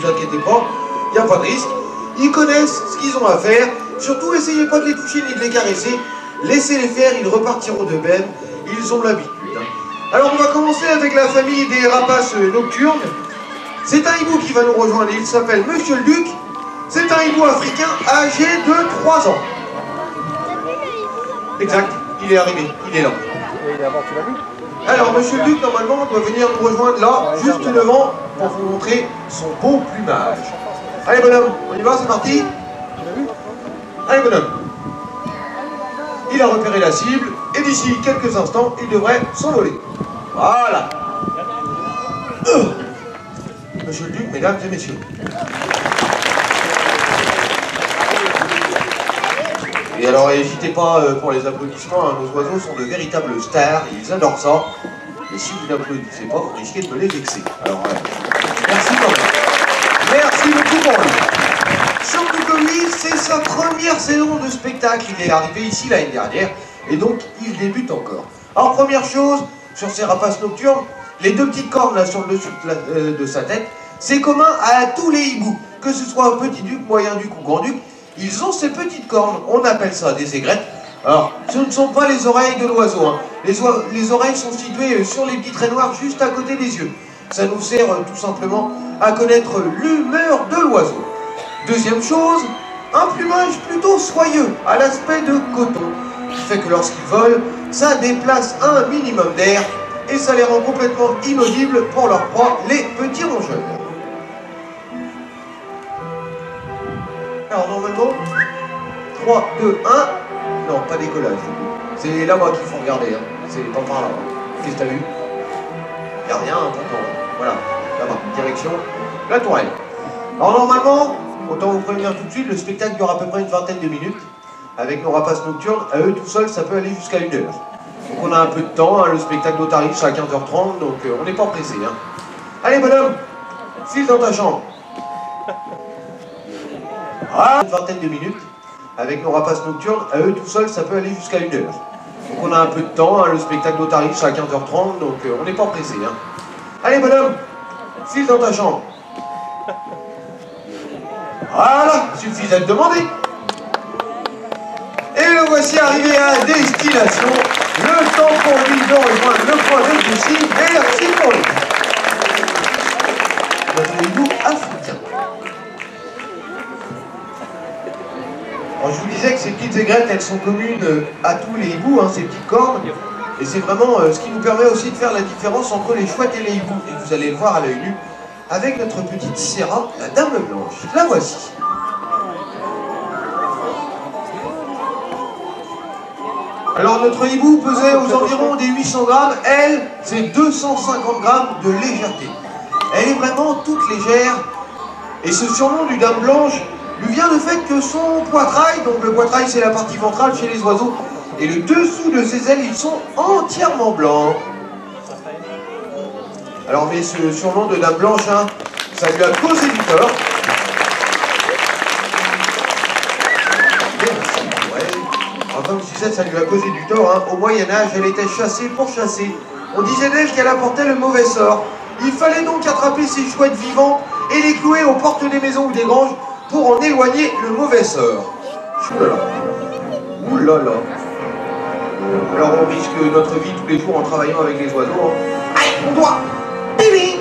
vous inquiétez pas, il n'y a pas de risque. Ils connaissent ce qu'ils ont à faire. Surtout, essayez pas de les toucher ni de les caresser. Laissez-les faire, ils repartiront d'eux-mêmes. Ils ont l'habitude. Alors, on va commencer avec la famille des rapaces nocturnes. C'est un hibou qui va nous rejoindre. Il s'appelle Monsieur le Duc. C'est un hibou africain âgé de 3 ans. Exact, il est arrivé, il est là. Et d'abord, tu l'as vu? Alors, Monsieur le Duc, normalement, doit venir nous rejoindre là, juste devant, pour vous montrer son beau plumage. Allez, bonhomme, on y va, c'est parti. Allez, bonhomme. Il a repéré la cible, et d'ici quelques instants, il devrait s'envoler. Voilà. Monsieur le Duc, mesdames et messieurs. Et alors, n'hésitez pas pour les applaudissements, hein, nos oiseaux sont de véritables stars, ils adorent ça. Et si vous n'applaudissez pas, vous risquez de me les vexer. Alors, merci quand même. Merci beaucoup pour lui. Surtout que lui, c'est sa première saison de spectacle. Il est arrivé ici l'année dernière, et donc il débute encore. Alors, première chose, sur ces rapaces nocturnes, les deux petites cornes là sur le dessus de sa tête, c'est commun à tous les hiboux, que ce soit petit duc, moyen duc ou grand duc. Ils ont ces petites cornes, on appelle ça des aigrettes. Alors, ce ne sont pas les oreilles de l'oiseau, hein. Les oreilles sont situées sur les petits traits noirs juste à côté des yeux. Ça nous sert tout simplement à connaître l'humeur de l'oiseau. Deuxième chose, un plumage plutôt soyeux, à l'aspect de coton, qui fait que lorsqu'ils volent, ça déplace un minimum d'air et ça les rend complètement inaudibles pour leur proie, les petits rongeurs. Alors normalement, 3, 2, 1, non, pas décollage. C'est là-bas qu'il faut regarder, hein. C'est pas par là. Qu'est-ce que t'as vu? Y'a rien, pourtant. Voilà, là-bas, direction la tourelle. Alors normalement, autant vous prévenir tout de suite, le spectacle dure à peu près une vingtaine de minutes. Avec nos rapaces nocturnes, à eux tout seuls, ça peut aller jusqu'à 1 heure. Donc on a un peu de temps, hein. Le spectacle doit arriver à 15h30, donc on n'est pas pressé. Hein. Allez bonhomme, file dans ta chambre. Ah, une vingtaine de minutes, avec nos rapaces nocturnes, à eux tout seuls, ça peut aller jusqu'à 1 heure. Donc on a un peu de temps, hein. Le spectacle doit arriver à 15h30, donc on n'est pas pressé. Hein. Allez bonhomme, file dans ta chambre. Voilà, suffisait de demander. Et le voici arrivé à destination. Le temps pour lui de rejoindre le point de Lucie. Merci pour lui. Notre hibou africain. Alors, je vous disais que ces petites aigrettes, elles sont communes à tous les hiboux, hein, ces petites cornes. Et c'est vraiment ce qui nous permet aussi de faire la différence entre les chouettes et les hiboux. Et vous allez le voir à l'œil nu avec notre petite Sierra, la dame blanche. La voici. Alors notre hibou pesait aux environs des 800 grammes. Elle, c'est 250 grammes de légèreté. Elle est vraiment toute légère. Et ce surnom du dame blanche lui vient du fait que son poitrail, donc le poitrail c'est la partie ventrale chez les oiseaux, et le dessous de ses ailes, ils sont entièrement blancs. Alors mais ce surnom de dame blanche, hein, ça lui a causé du tort. Comme je disais, ça lui a causé du tort. Hein. Au Moyen-Âge, elle était chassée pour chasser. On disait d'elle qu'elle apportait le mauvais sort. Il fallait donc attraper ces chouettes vivantes et les clouer aux portes des maisons ou des granges pour en éloigner le mauvais sort. Ouh là là. Alors on risque notre vie tous les jours en travaillant avec les oiseaux. Hein. Aïe, mon doigt. Bing.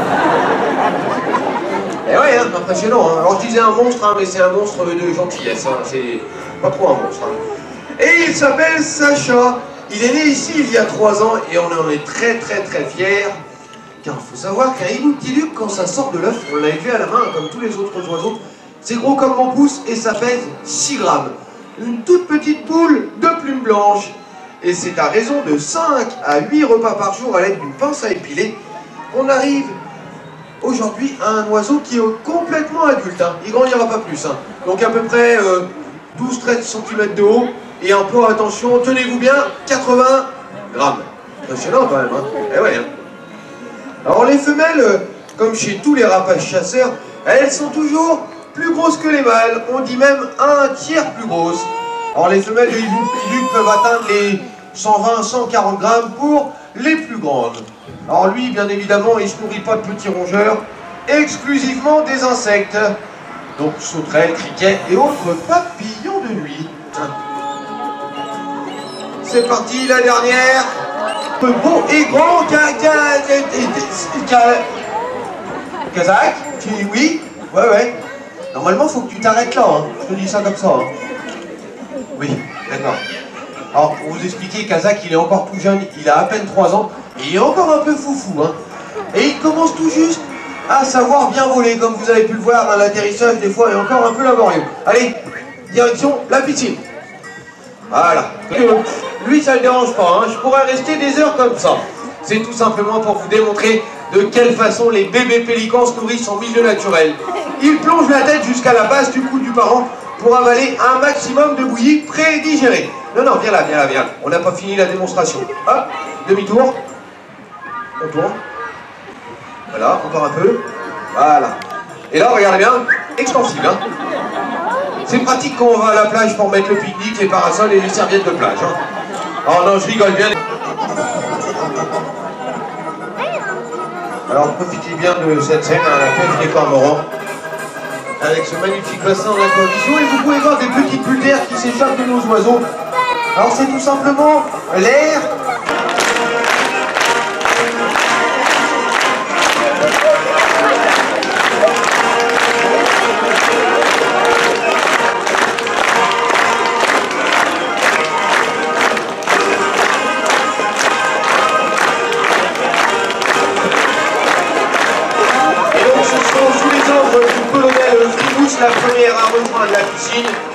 Eh ouais, hein, impressionnant. Hein. Alors je disais un monstre, hein, mais c'est un monstre de gentillesse. Hein. C'est pas trop un monstre. Hein. Et il s'appelle Sacha. Il est né ici il y a 3 ans et on en est très fiers. Car il faut savoir qu'un hibou petit duc, quand ça sort de l'œuf, on l'a élevé à la main comme tous les autres oiseaux. C'est gros comme mon pouce et ça pèse 6 grammes. Une toute petite poule de plumes blanches. Et c'est à raison de 5 à 8 repas par jour à l'aide d'une pince à épiler qu'on arrive aujourd'hui à un oiseau qui est complètement adulte. Hein. Il grandira pas plus. Hein. Donc à peu près 12-13 cm de haut. Et un peu, attention, tenez-vous bien, 80 grammes. Impressionnant quand même, hein. Eh ouais, hein. Alors les femelles, comme chez tous les rapaces chasseurs, elles sont toujours plus grosses que les mâles. On dit même 1/3 plus grosses. Alors les femelles de hibou petit duc peuvent atteindre les 120-140 grammes pour les plus grandes. Alors lui, bien évidemment, il ne se nourrit pas de petits rongeurs. exclusivement des insectes. Donc sauterelles, criquets et autres papillons de nuit. C'est parti, la dernière. Beau et grand Kazakh, oui, ouais. Normalement, faut que tu t'arrêtes là, hein. Je te dis ça comme ça. Hein. Oui, d'accord. Alors, pour vous expliquer, Kazakh, il est encore tout jeune, il a à peine 3 ans, et il est encore un peu foufou, hein. Et il commence tout juste à savoir bien voler, comme vous avez pu le voir dans l'atterrissage, des fois, il est encore un peu laborieux. Allez, direction la piscine. Voilà. Lui, ça ne le dérange pas, hein. Je pourrais rester des heures comme ça. C'est tout simplement pour vous démontrer de quelle façon les bébés pélicans se nourrissent en milieu naturel. Ils plongent la tête jusqu'à la base du cou du parent pour avaler un maximum de bouillie pré-digérée. Non, viens là. On n'a pas fini la démonstration. Hop, demi-tour. On tourne. Voilà, encore un peu. Voilà. Et là, regardez bien, extensible, hein. C'est pratique quand on va à la plage pour mettre le pique-nique, les parasols et les serviettes de plage, hein. Oh non, je rigole bien. Alors profitez bien de cette scène à la pêche des cormorans, avec ce magnifique bassin en condition, et vous pouvez voir des petites bulles d'air qui s'échappent de nos oiseaux. Alors c'est tout simplement l'air. La première à rejoindre la piscine.